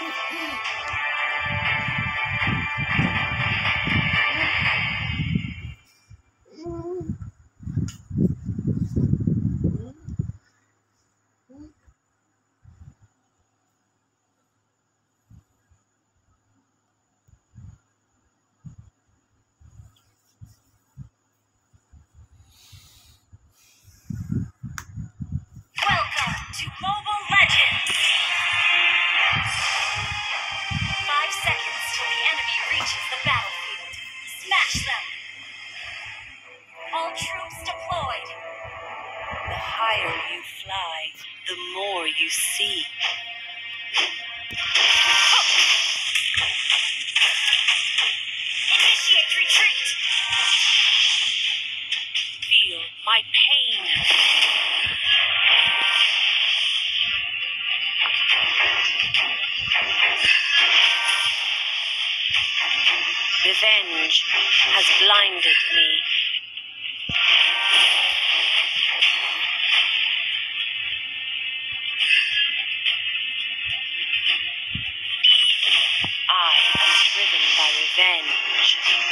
To Mobile Legends! 5 seconds till the enemy reaches the battlefield. Smash them! All troops deployed. The higher you fly, the more you see. Initiate retreat! Feel my pain. Revenge has blinded me. I am driven by revenge.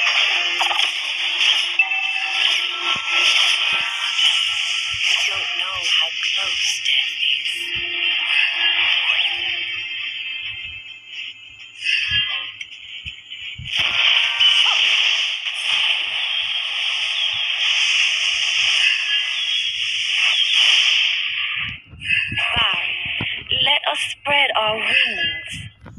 You don't know how close death is. Let us spread our wings.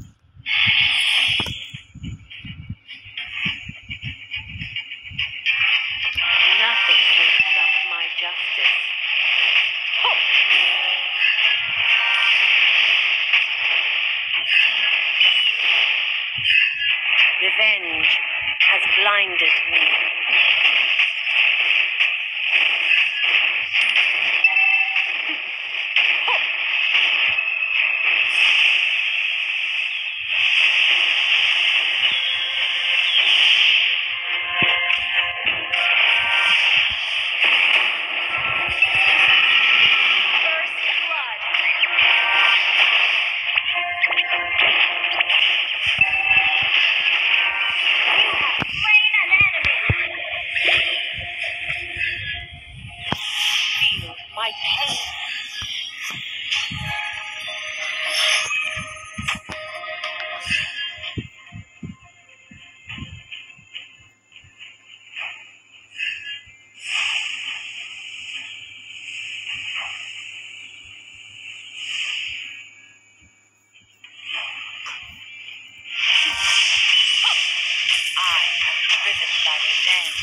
Nothing will stop my justice. Revenge has blinded me. My pain. I am driven by revenge.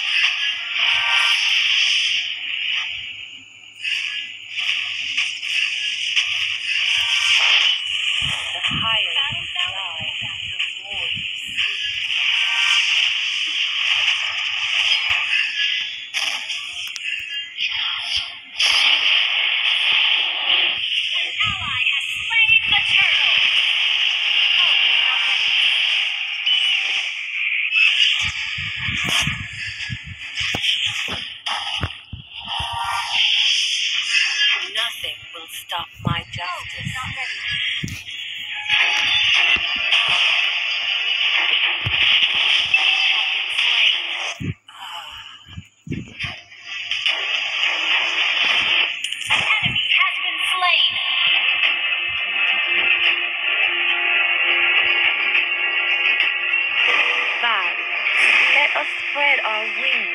Nothing will stop my justice. Not ready. Enemy has been slain. Val, let us spread our wings.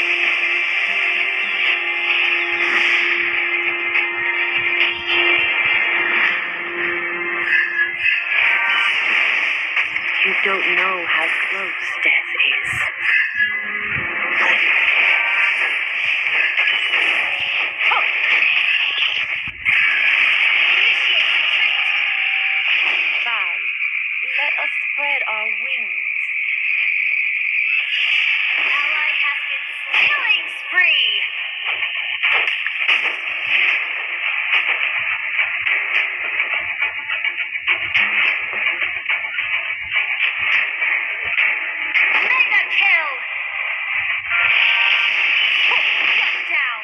You don't know how close death is. Val, let us spread our wings. An ally has been killing spree. Mega kill! Shut down!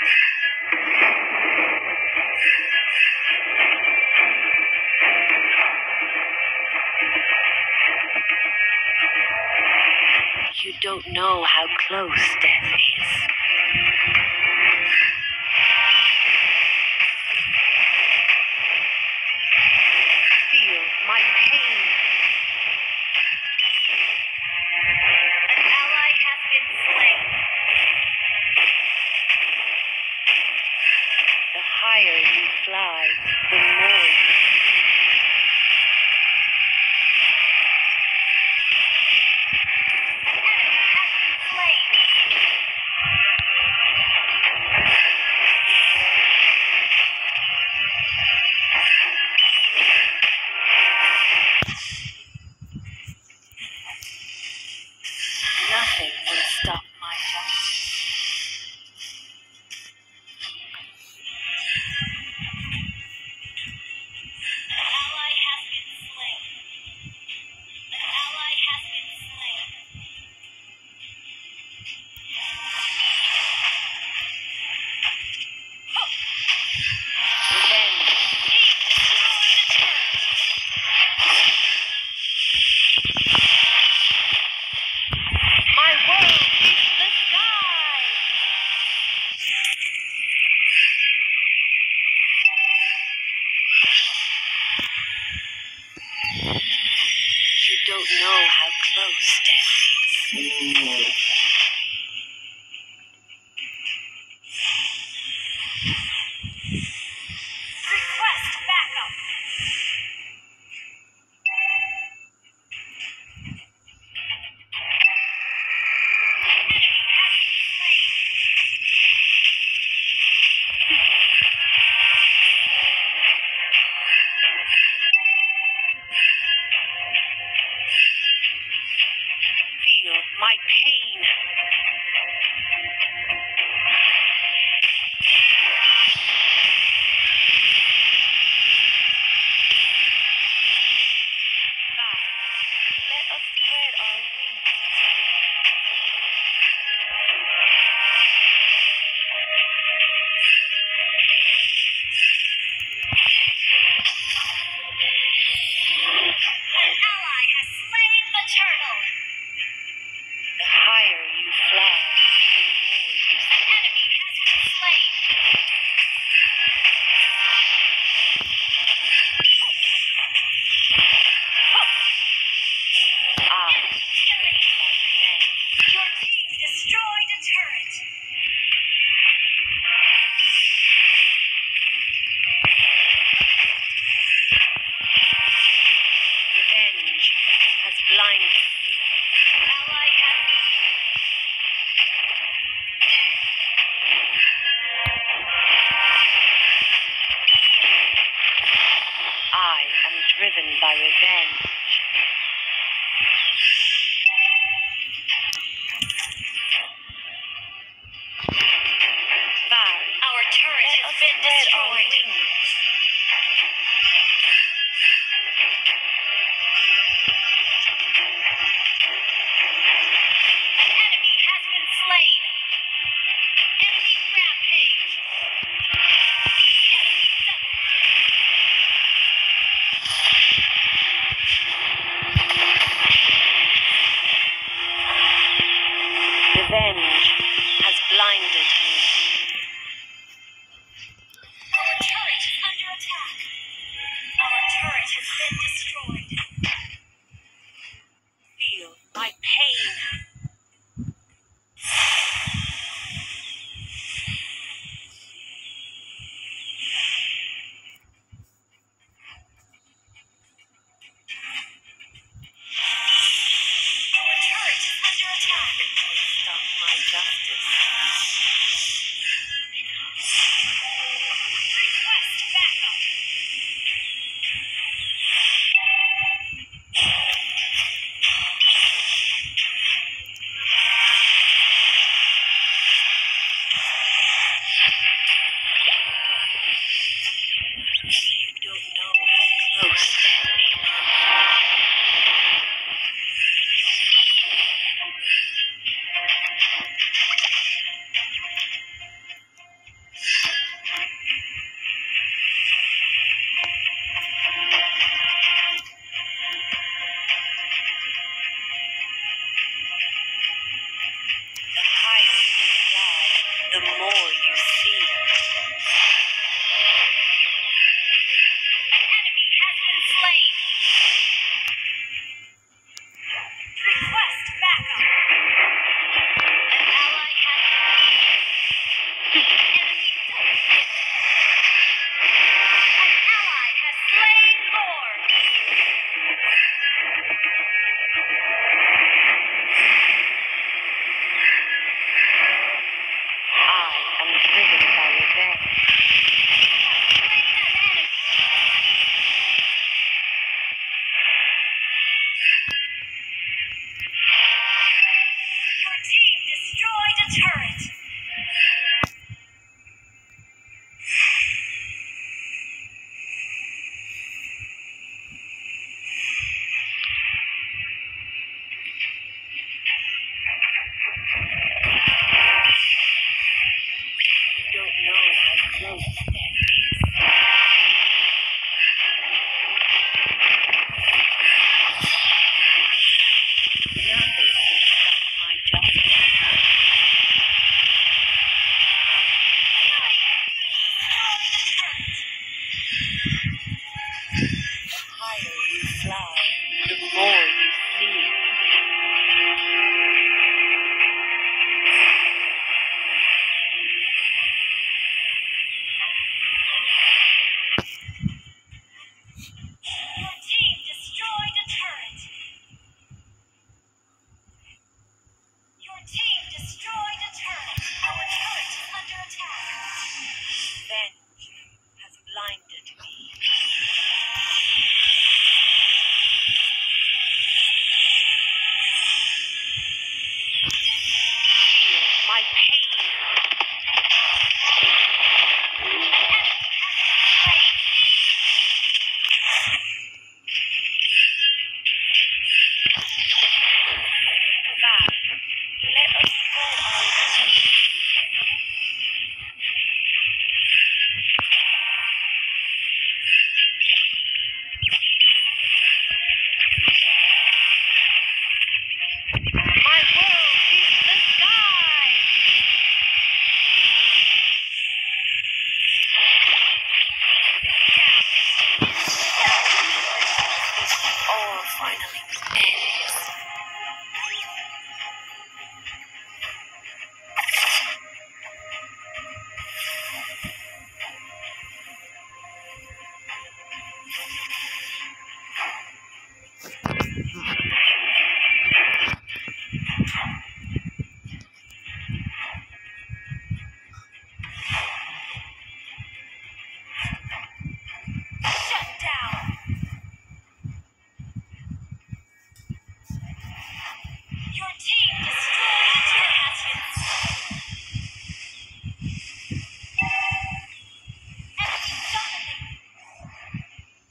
You don't know how close death is. Feel my pain. An ally has been slain. The higher you fly, the more you see. An enemy has been slain. Nothing will stop my justice. An ally has been slain. An ally has been slain. Revenge. My world is the sky. You don't know how close death is. Request backup. Feel my pain. Fine. Let us spread our wings. An ally has slain the turtle. The higher you fly, the more you see. An enemy has been slain. Your team destroyed a turret. Revenge has blinded me. Ally has been I am driven by revenge. Our turret has been destroyed. An enemy has been slain. Enemy rampage. Enemy double kill. close there is. Nothing will stop my justice. The higher you fly, the more you see. Your team destroyed a turret. Your team destroyed a turret. Our turret is under attack. Revenge has blinded me. Feel my pain. Back. Let us go our way. My world is the sky. This all finally ends. Shut down. Your team destroyed a turret. Enemy dominated.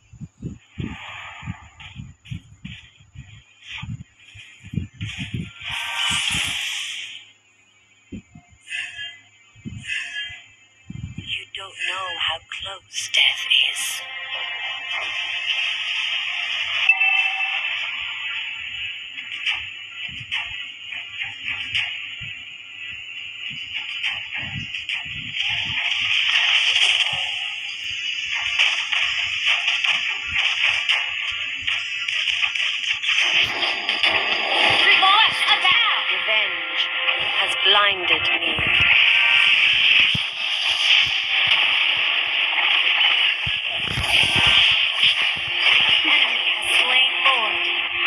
You don't know how close death is. Reverse attack! Revenge has blinded me. The enemy has slain Lord.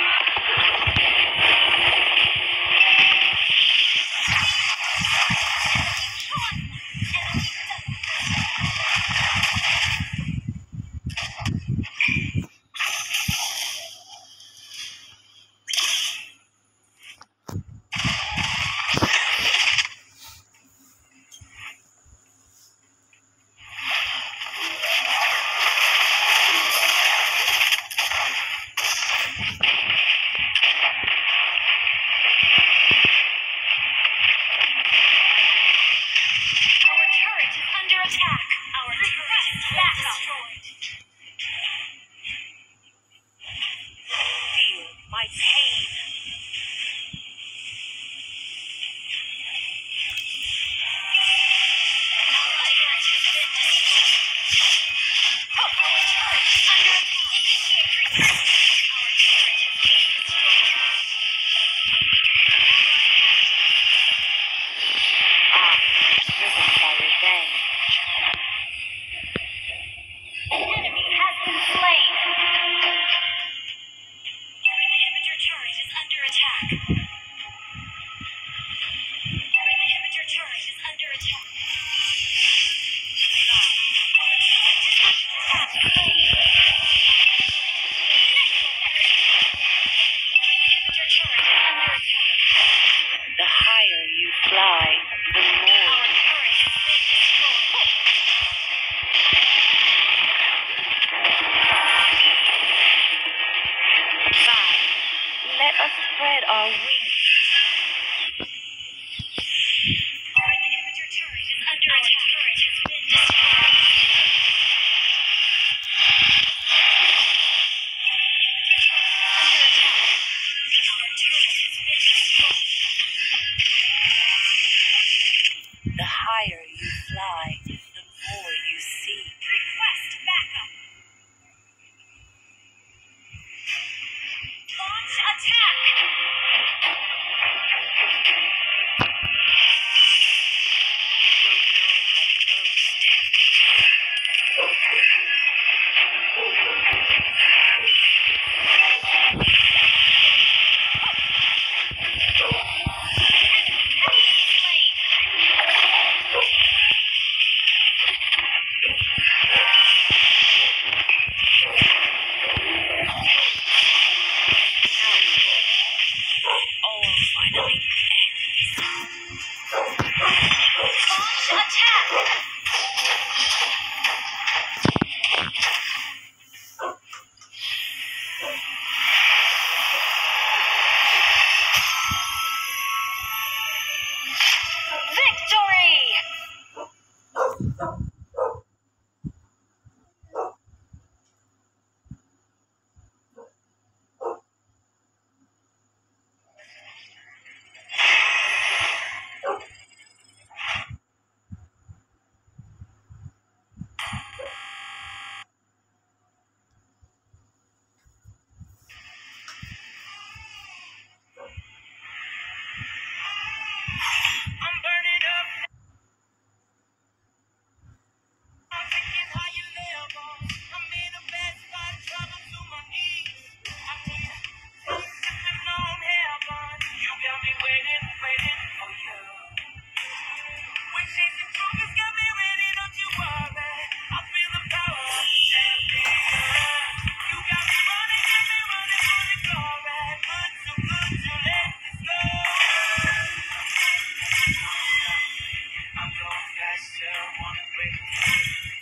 Our turret is under attack. Our turret is destroyed. Feel my pain. Our turret has been destroyed. Our turret is under attack. Initiate retreat. Our turret has been destroyed. Driven by revenge. An enemy has been slain. Your inhibitor turret is under attack. Your inhibitor turret is under attack. Our turret is under attack. I'm going fast, wanna break.